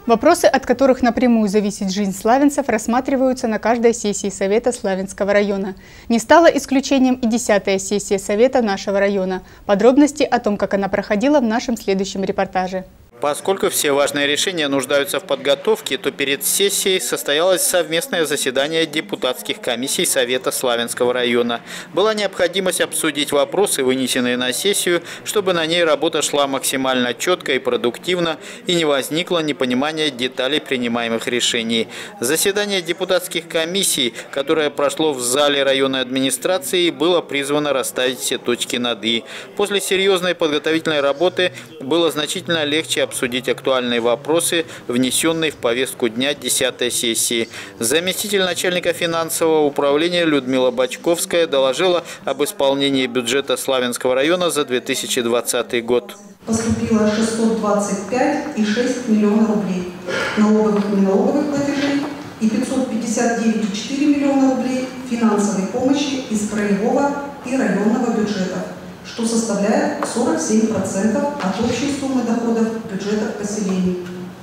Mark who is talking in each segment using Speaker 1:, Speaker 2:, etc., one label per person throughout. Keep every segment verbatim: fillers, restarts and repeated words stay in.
Speaker 1: Вопросы, от которых напрямую зависит жизнь славянцев, рассматриваются на каждой сессии Совета Славянского района. Не стала исключением и десятая сессия Совета нашего района. Подробности о том, как она проходила, в нашем следующем репортаже.
Speaker 2: Поскольку все важные решения нуждаются в подготовке, то перед сессией состоялось совместное заседание депутатских комиссий Совета Славянского района. Была необходимость обсудить вопросы, вынесенные на сессию, чтобы на ней работа шла максимально четко и продуктивно и не возникло непонимания деталей принимаемых решений. Заседание депутатских комиссий, которое прошло в зале районной администрации, было призвано расставить все точки над «и». После серьезной подготовительной работы было значительно легче обсудить актуальные вопросы, внесенные в повестку дня десятой сессии. Заместитель начальника финансового управления Людмила Бочковская доложила об исполнении бюджета Славянского района за две тысячи двадцатый год.
Speaker 3: Поступило шестьсот двадцать пять и шесть десятых миллиона рублей налоговых и неналоговых платежей и пятьсот пятьдесят девять и четыре десятых миллиона рублей финансовой помощи из краевого и районного бюджета, что составляет сорок семь процентов от общей суммы доходов бюджетов поселений.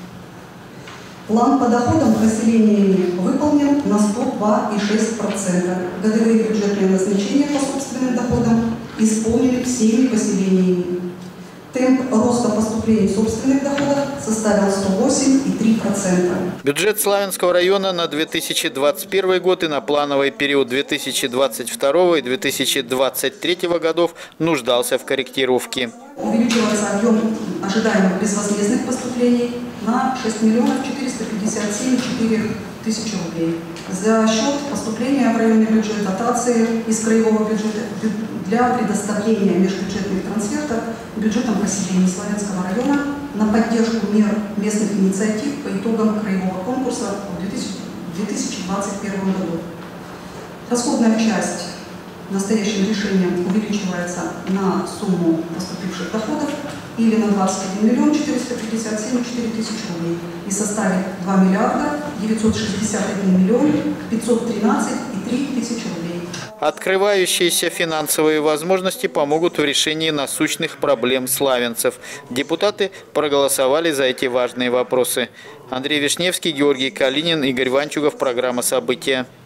Speaker 3: План по доходам поселениями выполнен на сто два и шесть десятых процента. Годовые бюджетные назначения по собственным доходам исполнены всеми поселениями. Темп роста поступлений собственных доходов составил сто восемь и три десятых процента.
Speaker 2: Бюджет Славянского района на две тысячи двадцать первый год и на плановый период две тысячи двадцать второго и две тысячи двадцать третьего годов нуждался в корректировке.
Speaker 3: Увеличивается объем ожидаемых безвозмездных поступлений на шесть миллионов четыреста пятьдесят семь и четыре тысячи рублей. За счет поступления в районный бюджет дотации из краевого бюджета для предоставления межбюджетных трансфертов бюджетом поселений Славянского района на поддержку мер местных инициатив по итогам краевого конкурса в две тысячи двадцать первом году. Расходная часть настоящим решением увеличивается на сумму поступивших доходов или на двадцать один миллион четыреста пятьдесят семь и четыре тысячи рублей и составит два миллиарда девятьсот шестьдесят один миллион пятьсот тринадцать и три тысячи рублей.
Speaker 2: Открывающиеся финансовые возможности помогут в решении насущных проблем славянцев. Депутаты проголосовали за эти важные вопросы. Андрей Вишневский, Георгий Калинин, Игорь Ванчугов. Программа «События».